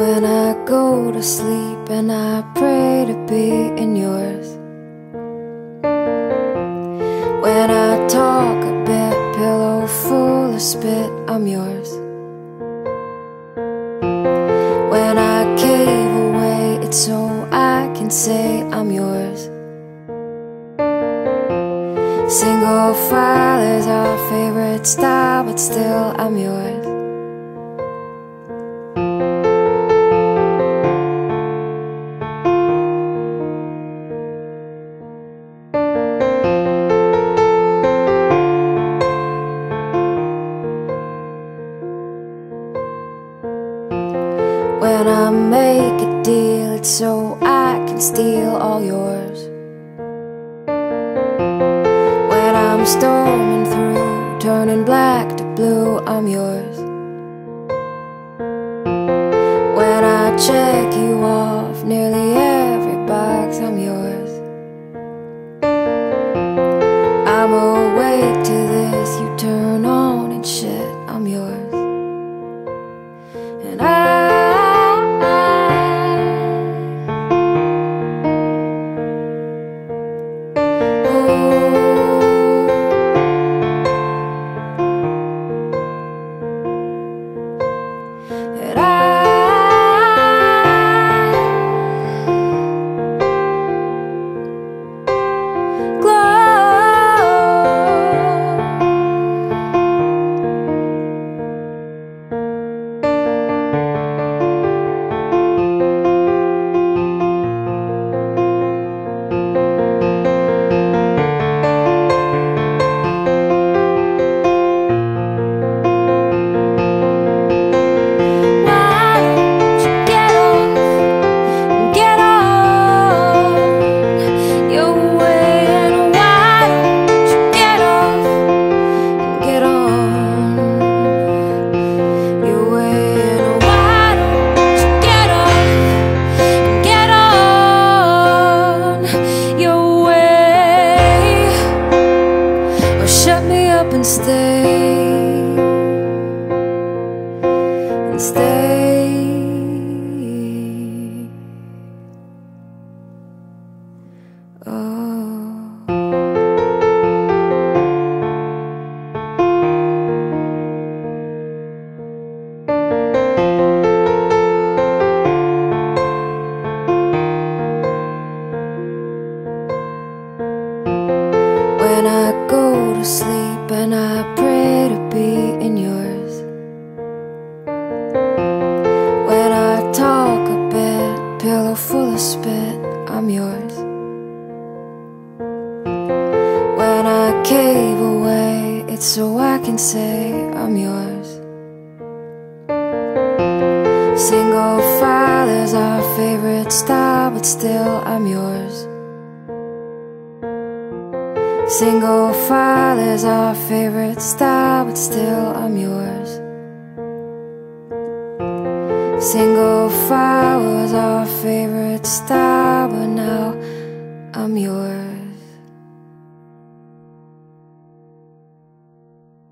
When I go to sleep and I pray to be in yours. When I talk a bit, pillow full of spit, I'm yours. When I cave away, it's so I can say I'm yours. Single file is our favorite style, but still I'm yours. When I make a deal, it's so I can steal all yours. When I'm storming through, turning black to blue, I'm yours. When I check you off nearly every box, I'm yours. I'm awake to this, you turn on and shit, I'm yours. And and stay. When I go to sleep and I pray to be in yours. When I talk a bit, pillow full of spit, I'm yours. When I cave away, it's so I can say I'm yours. Single file is our favorite style, but still I'm yours. Single file is our favorite style, but still I'm yours. Single file was our favorite style, but now I'm yours.